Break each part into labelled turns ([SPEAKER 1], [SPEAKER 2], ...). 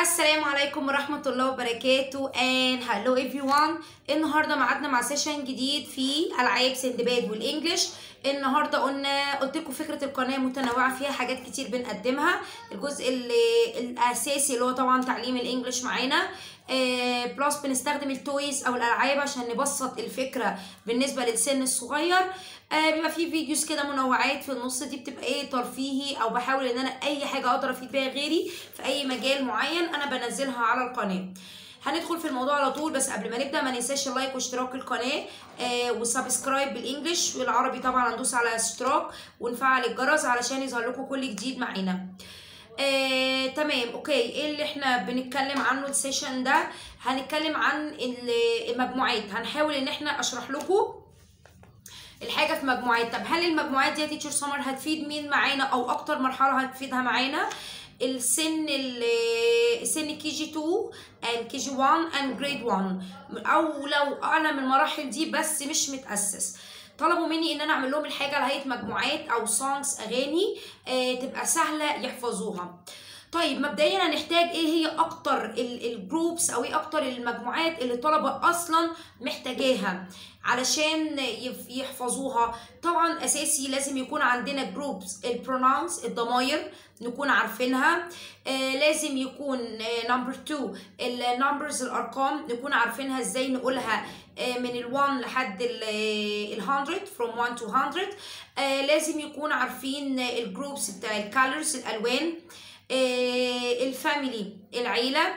[SPEAKER 1] السلام عليكم ورحمة الله وبركاته and hello everyone. النهارده معادنا مع سيشن جديد في ألعاب سندباد والإنجليش. النهارده قلت لكم فكرة القناة متنوعة فيها حاجات كتير بنقدمها. الجزء الأساسي اللي هو طبعا تعليم الإنجليش معانا، بلس بنستخدم التويز أو الألعاب عشان نبسط الفكرة بالنسبة للسن الصغير. بيبقى فيه فيديوز كده منوعات في النص، دي بتبقى ايه ترفيهي، او بحاول ان انا اي حاجه اقدر افيد بيها غيري في اي مجال معين انا بنزلها على القناه. هندخل في الموضوع على طول، بس قبل ما نبدا ما ننساش اللايك واشتراك القناه وسبسكرايب بالانجلش، والعربي طبعا هندوس على اشتراك ونفعل الجرس علشان يظهر لكم كل جديد معانا. تمام اوكي. ايه اللي احنا بنتكلم عنه السيشن ده؟ هنتكلم عن المجموعات. هنحاول ان احنا اشرح لكم الحاجه في مجموعات. طب هل المجموعات دي يا تيتشر سمر هتفيد مين معانا، او اكتر مرحله هتفيدها معانا؟ السن كي جي 2 and كي جي 1 and جريد 1، او لو اعلى من المراحل دي بس مش متاسس. طلبوا مني ان انا اعمل لهم الحاجه على هيئه مجموعات او سونجز، اغاني تبقى سهله يحفظوها. طيب مبدئيا هنحتاج ايه هي اكتر الجروبس او ايه اكتر المجموعات اللي الطلبه اصلا محتاجاها علشان يحفظوها. طبعا اساسي لازم يكون عندنا جروبس البروناونس، الضماير نكون عارفينها. لازم يكون نمبر 2 النمبرز، الارقام نكون عارفينها ازاي نقولها من ال1 لحد ال100 from 1 to 100. لازم يكون عارفين الجروبس بتاع الكالرز، الالوان. الفاميلي، العيله.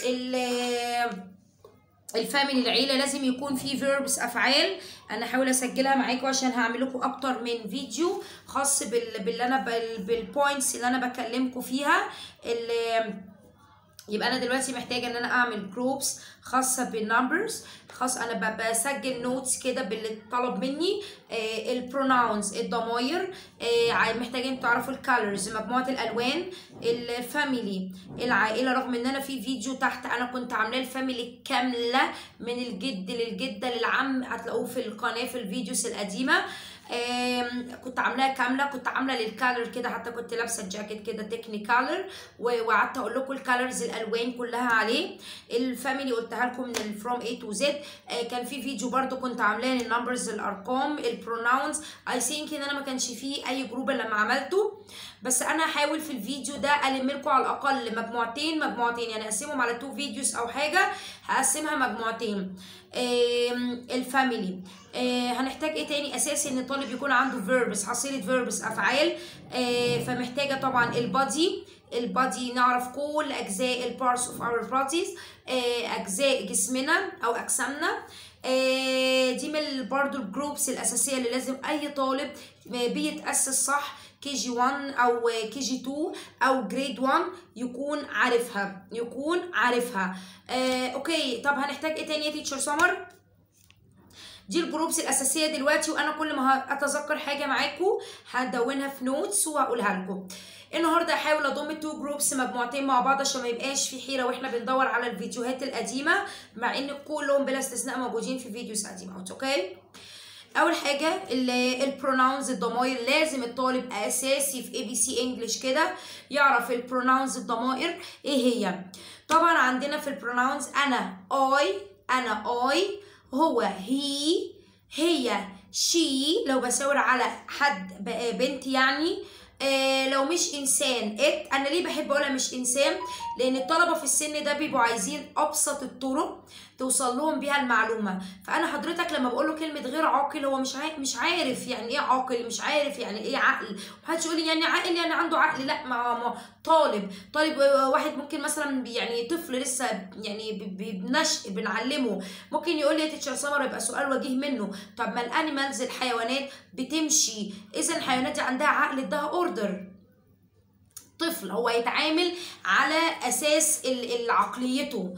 [SPEAKER 1] العيله لازم يكون فيه فيربس، افعال. انا هحاول اسجلها معاكم عشان هعمل لكم اكتر من فيديو خاص بالبوينتس اللي انا بكلمكم فيها. يبقى انا دلوقتي محتاجه ان انا اعمل جروبس خاصه بالنمبرز، انا بسجل نوتس كده باللي طلب مني. البروناونز، الضماير. محتاجين تعرفوا الكالرز، مجموعه الالوان. الفاميلي، العائله، رغم ان انا في فيديو تحت انا كنت عاملاه الفاميلي كامله من الجد للجده للعم، هتلاقوه في القناه في الفيديوز القديمه. كنت عاملاها كامله، كنت عامله للكالر كده، حتى كنت لابسه الجاكيت كده تكنيكالر، وقعدت اقول لكم الكالرز، الالوان كلها عليه. الفاميلي قلتها لكم من الفروم اي تو زد. كان في فيديو برده كنت عاملاه للنمبرز، الارقام. البروناونز اي ثينك ان انا ما كانش فيه اي جروب لما عملته، بس انا هحاول في الفيديو ده الم لكم على الاقل مجموعتين يعني اقسمهم على 2 فيديوز او حاجه، هقسمها مجموعتين. الفاميلي. هنحتاج ايه تاني اساسي؟ ان الطالب يكون عنده فيربس، حصيله فيربس، افعال. فمحتاجه طبعا البادي نعرف كل اجزاء البارتس اوف اور بوديز، اجزاء جسمنا او اجسامنا. دي من برضو الجروبس الاساسيه اللي لازم اي طالب بيتاسس صح كي جي 1 او كي جي 2 او جريد 1 يكون عارفها. اوكي. طب هنحتاج ايه تاني يا تيتشر سمر؟ دي الجروبس الاساسيه دلوقتي، وانا كل ما اتذكر حاجه معاكم هدونها في نوتس وهقولها لكم. النهارده هحاول اضم 2 جروبس، مجموعتين مع بعض، عشان ما يبقاش في حيره واحنا بندور على الفيديوهات القديمه، مع ان كلهم بلا استثناء موجودين في فيديوز قديمه. اوكي. اول حاجه البروناونز، الضمائر. لازم الطالب اساسي في اي بي سي انجلش كده يعرف البروناونز، الضمائر ايه هي. طبعا عندنا في البروناونز انا اي، هو هي شي لو بشاور على حد بنت يعني. لو مش انسان ات. انا ليه بحب اقولها مش انسان؟ لان الطلبه في السن ده بيبقوا عايزين ابسط الطرق توصل لهم بيها المعلومه. فانا حضرتك لما بقول له كلمه غير عاقل، هو مش عارف يعني ايه عاقل، مش عارف يعني ايه عقل. محدش يقول لي يعني عاقل يعني عنده عقل، لا. ما طالب واحد ممكن مثلا يعني طفل لسه يعني بنشء بنعلمه، ممكن يقول لي يا تيتشر سمر، يبقى سؤال وجيه منه. طب ما الانيمالز، الحيوانات بتمشي، اذا الحيوانات دي عندها عقل، ادها اوردر. طفل هو هيتعامل على اساس عقليته،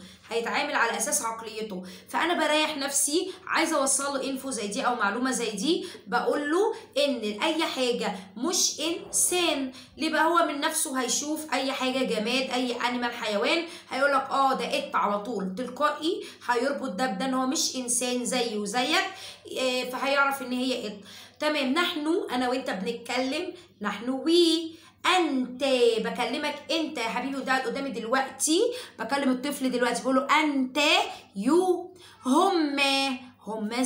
[SPEAKER 1] فانا بريح نفسي. عايزه اوصل له انفو زي دي او معلومه زي دي، بقول له ان اي حاجه مش انسان. ليه بقى؟ هو من نفسه هيشوف اي حاجه جماد، اي انيمال، حيوان، هيقول لك ده ات على طول، تلقائي هيربط ده بده ان هو مش انسان زيه وزيك، فهيعرف ان هي ات. تمام. نحن، انا وانت بنتكلم، نحن وي، انت، بكلمك انت يا حبيبي، وده قدامي دلوقتي، بكلم الطفل دلوقتي بقول له انت يو. هما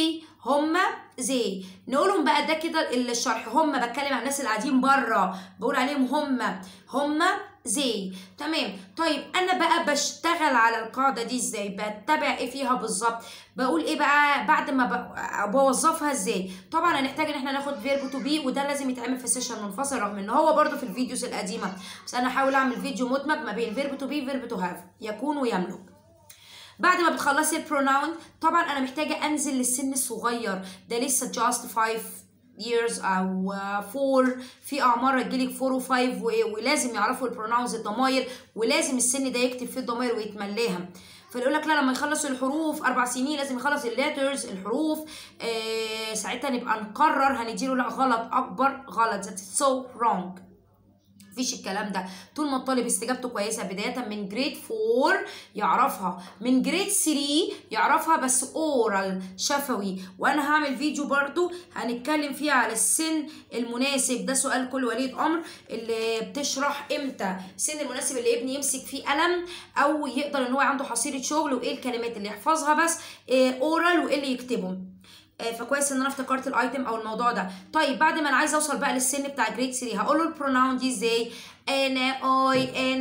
[SPEAKER 1] زي نقولهم بقى، ده كده الشرح. هما بتكلم عن الناس اللي قاعدين بره، بقول عليهم هما زي. تمام. طيب انا بقى بشتغل على القاعده دي ازاي؟ بتبع ايه فيها بالظبط؟ بقول ايه بقى بعد ما بوظفها ازاي؟ طبعا هنحتاج ان احنا ناخد فيرب تو بي، وده لازم يتعمل في سيشن منفصل، رغم ان هو برده في الفيديوز القديمه، بس انا هحاول اعمل فيديو مدمج ما بين فيرب تو بي وفيرب تو هاف، يكون ويملك. بعد ما بتخلصي البروناون طبعا انا محتاجه انزل للسن الصغير ده، لسه جاست 5 years او 4، في اعمار تجيلك 4 و5 ولازم يعرفوا البروناونز الضماير، ولازم السن ده يكتب فيه الضماير ويتملاها. فيقول لك لا، لما يخلص الحروف 4 سنين لازم يخلص الليترز الحروف. ساعتها نبقى نقرر هنديله لا غلط اكبر، غلط. that's so wrong. مفيش الكلام ده. طول ما الطالب استجابته كويسه بدايه من جريد 4 يعرفها، من جريد 3 يعرفها بس اورال شفوي. وانا هعمل فيديو برضو هنتكلم فيه على السن المناسب، ده سؤال كل ولي امر، اللي بتشرح امتى السن المناسب اللي ابني يمسك فيه قلم او يقدر ان هو عنده حصيله شغل، وايه الكلمات اللي يحفظها بس اورال وايه اللي يكتبه. فكويس ان انا افتكرت الايتم او الموضوع ده. طيب بعد ما انا عايزه اوصل بقى للسن بتاع جريد 3 هقول له البروناون دي ازاي؟ انا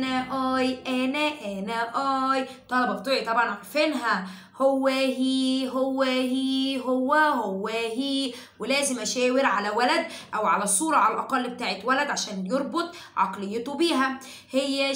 [SPEAKER 1] اي. طلبه بتوعي طبعا عارفينها، هو هي ولازم اشاور على ولد او على الصوره على الاقل بتاعت ولد عشان يربط عقليته بيها. هي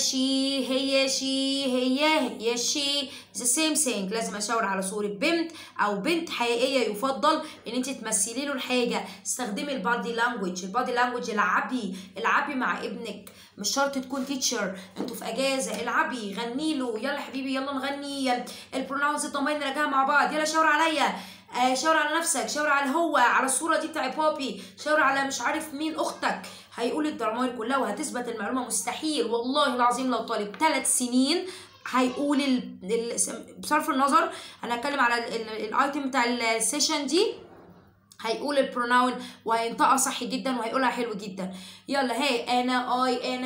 [SPEAKER 1] شي the same thing. لازم اشاور على صوره بنت او بنت حقيقيه، يفضل ان انت تمثلي له الحاجه. استخدمي البادي لانجوج. العبي مع ابنك، مش شرط تكون تيتشر، انتوا في اجازه، العبي غني له، يلا حبيبي يلا نغني البروناونز الضمائر نراجعها مع بعض، يلا شاور عليا، شاور على نفسك، شاور على هو، على الصوره دي بتاع بابي، شاور على مش عارف مين اختك. هيقول الضمائر كلها وهتثبت المعلومه. مستحيل والله العظيم لو طالب 3 سنين هيقول بصرف النظر انا هتكلم على الايتم بتاع السيشن دي، هيقول البروناون وهينطقها صح جدا وهيقولها حلو جدا. يلا هي انا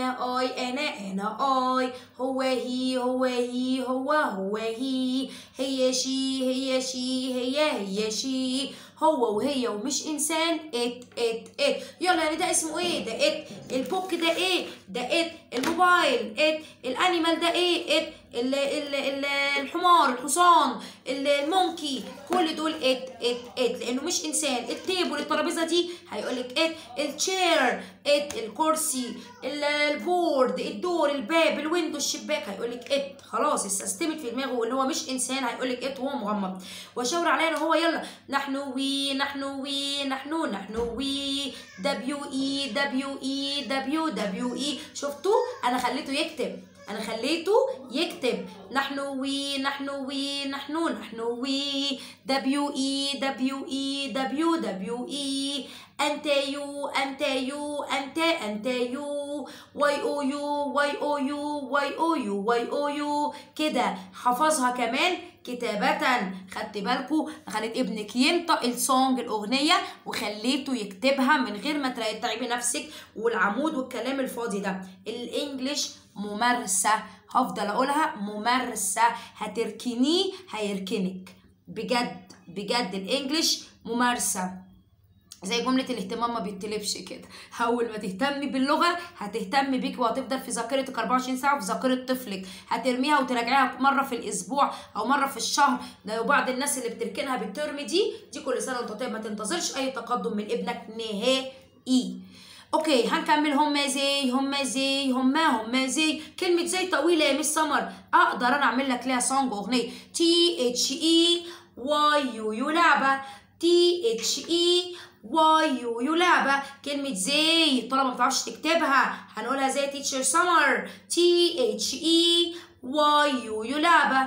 [SPEAKER 1] اي، هو هي هي شي، هو وهي ومش انسان، ات. يلا يعني ده اسمه ايه؟ ده ات. البوك ده ايه؟ ده ات. الموبايل ات. الانيمال ده ايه؟ ات. الحمار، الحصان، المونكي، كل دول ات لانه مش انسان. التيبل الترابيزه دي هيقولك ات. التشير ات. الكرسي، البورد، الدور، الباب، الويندو، الشباك، هيقولك ات. خلاص استسلمت في دماغه ان هو مش انسان، هيقولك ات وهو مغمض. واشاور عليه ان هو يلا نحن وي WE. شفتوا انا خليته يكتب نحن وي WE. انت يو YOU كده. حفظها كمان كتابة. خدت بالكو؟ خليت ابنك ينطق السونج الاغنيه وخليته يكتبها من غير ما تعبي نفسك والعمود والكلام الفاضي ده. الانجليش ممارسه، هفضل اقولها ممارسه، هتركنيه هيركنك بجد. الانجليش ممارسه، زي جمله الاهتمام ما بيتطلبش كده. اول ما تهتمي باللغه هتهتم بيك وهتفضل في ذاكرتك 24 ساعه وفي ذاكره طفلك. هترميها وتراجعيها مره في الاسبوع او مره في الشهر. ده بعض الناس اللي بتركنها بالترم دي كل سنه وانت طيب، ما تنتظرش اي تقدم من ابنك نهائي. اوكي هنكمل. هما زي. كلمه زي طويله يا مس سمر، اقدر انا اعمل لك ليها سونج اغنيه. THEYU لعبه. THEYU لعبه. كلمه زي طالما ما بتعرفش تكتبها هنقولها زي تيتشر سمر. THEYU لعبه.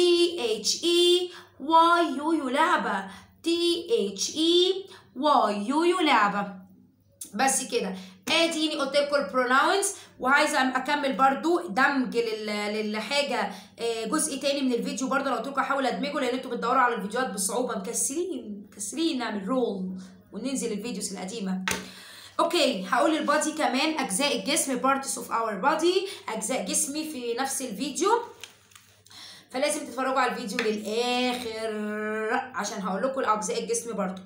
[SPEAKER 1] THEYU لعبه. بس كده. اديني قلت لكم البروناونز، وعايزه اكمل برضو دمج للحاجه جزء تاني من الفيديو برضو. لو قلت لكم احاول ادمجه لان انتوا بتدوروا على الفيديوهات بصعوبه، مكسلين نعمل رول وننزل الفيديوز القديمه. اوكي هقول البادي كمان، اجزاء الجسم parts of our body، اجزاء جسمي في نفس الفيديو، فلازم تتفرجوا على الفيديو للاخر عشان هقول لكم اجزاء الجسم برضو.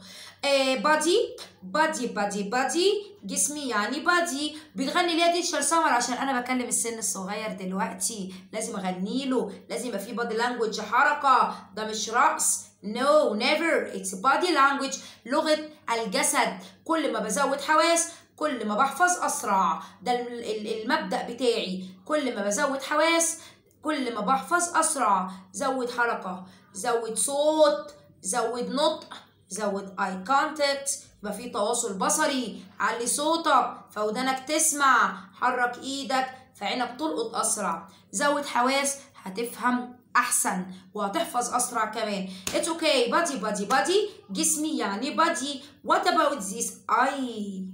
[SPEAKER 1] بادي جسمي يعني بادي. بتغني ليه تيتشر سمر؟ عشان انا بكلم السن الصغير دلوقتي، لازم اغني له، لازم يبقى في بادي لانجوج، حركه، ده مش رقص. No never, it's body language، لغه الجسد. كل ما بزود حواس كل ما بحفظ اسرع، ده المبدأ بتاعي، كل ما بزود حواس كل ما بحفظ اسرع. زود حركه، زود صوت، زود نطق، زود اي كونتاكت، يبقى في تواصل بصري. علي صوتك فودانك تسمع، حرك ايدك فعينك تلقط اسرع. زود حواس هتفهم احسن وهتحفظ اسرع كمان. It's okay. body جسمي يعني body. What about this eye؟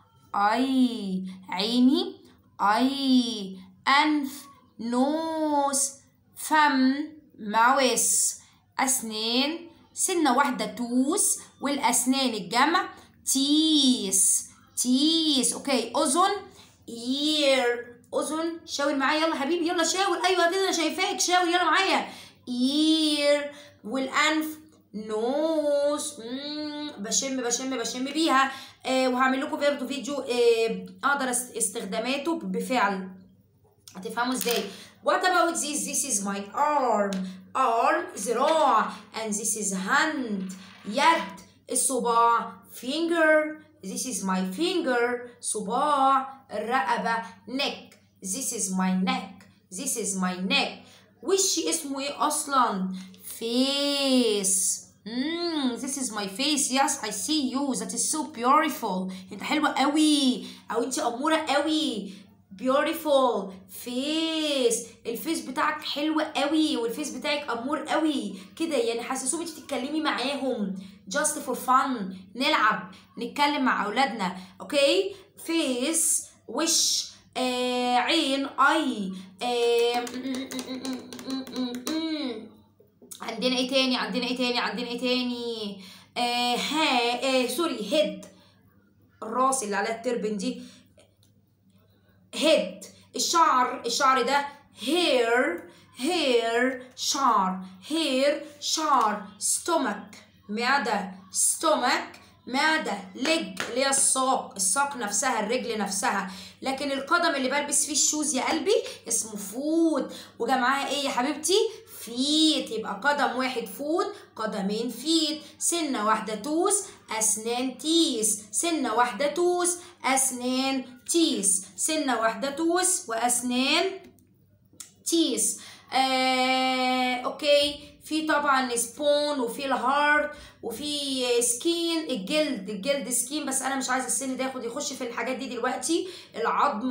[SPEAKER 1] عيني، انف، نوز، فم، ماوس، اسنان، سنه واحده توس، والاسنان الجمع تيس. اوكي. اذن، اير، اذن. شاور معايا يلا حبيبي، يلا شاور. ايوه كده انا شايفاك، شاور يلا معايا. اير. والانف نوز. بشم بيها. وهعمل لكم برضه فيديو اقدر استخداماته بفعل، هتفهموا ازاي. What about this؟ This is my arm. ذراع. And this is hand. يد. الصباع finger. This is my finger. صباع. الرقبة neck. This is my neck. وشي اسمه ايه اصلا؟ face. This is my face. Yes, I see you. That is so beautiful. انت حلوة قوي، او انت امورة قوي. beautiful face. الفيس بتاعك حلو قوي، والفيس بتاعك امور قوي كده، يعني حسسوهم انت تتكلمي معاهم just for fun، نلعب نتكلم مع اولادنا. اوكي. فيس وش، عين اي. عندنا ايه تاني؟ سوري، هيد، الراس اللي عليها التربن دي head. الشعر ده hair. شعر. stomach، معدة. leg اللي هي الساق نفسها، الرجل نفسها. لكن القدم اللي بلبس فيه الشوز يا قلبي اسمه فوت، وجمعها ايه يا حبيبتي؟ فيت. يبقى قدم واحد فوت، قدمين فيت. سنة واحدة توس، أسنان تيس. سنة واحدة توس، أسنان تيس. سنة واحدة توس وأسنان تيس. اوكي. في طبعا سبون، وفي الهارت، وفي سكين، الجلد سكين، بس انا مش عايزه السن ده يخش في الحاجات دي دلوقتي. العظم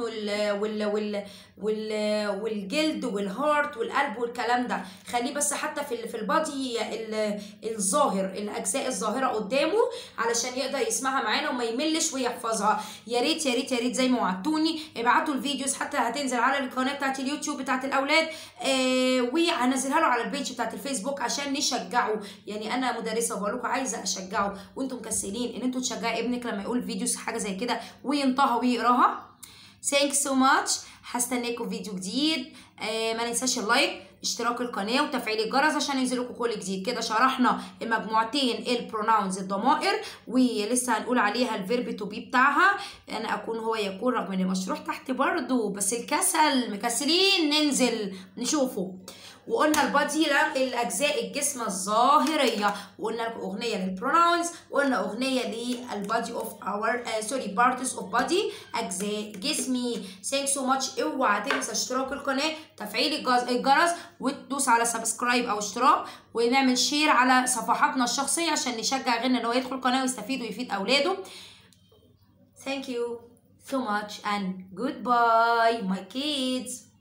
[SPEAKER 1] والجلد والهارت والقلب والكلام ده خليه بس حتى في البادي الظاهر، الاجزاء الظاهره قدامه علشان يقدر يسمعها معانا وما يملش ويحفظها. يا ريت زي ما وعدتوني ابعتوا الفيديوز، حتى هتنزل على القناه بتاعت اليوتيوب بتاعت الاولاد، وهنزلها له على البيج بتاعت الفيسبوك عشان نشجعه. يعني انا مدرسه وبقول لكم عايزه اشجعه، وانتم مكسلين ان انتم تشجعوا ابنك لما يقول فيديوز حاجه زي كده وينطها ويقراها. ثانك سو ماتش. هستناكم فيديو جديد. ما ننساش اللايك، اشتراك القناه، وتفعيل الجرس عشان ينزلكم كل جديد. كده شرحنا المجموعتين البروناونز، الضمائر، ولسه هنقول عليها الفيرب تو بي بتاعها، انا اكون هو يكون، رغم ان المشروع تحت برضو، بس مكسلين ننزل نشوفه. وقلنا البادي الاجزاء الجسم الظاهريه، وقلنا لكم اغنيه للبروناونز، وقلنا اغنيه للبادي اوف اور بارتس اوف بادي، اجزاء جسمي. ثانك سو ماتش. اوعى تنسى اشتراك القناه، تفعيل الجرس، وتدوس على سبسكرايب او اشتراك، ونعمل شير على صفحاتنا الشخصيه عشان نشجع غيرنا ان هو يدخل القناه ويستفيد ويفيد اولاده. Thank you so much and goodbye my kids.